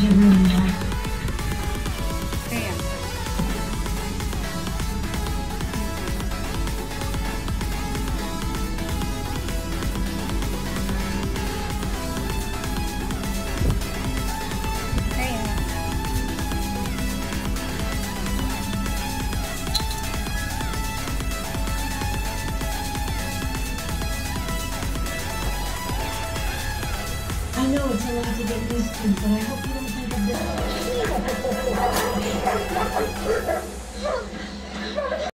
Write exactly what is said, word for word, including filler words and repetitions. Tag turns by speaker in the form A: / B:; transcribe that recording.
A: your room yet.
B: Damn.
A: I know it's a lot to get used to, but I hope you don't think of this.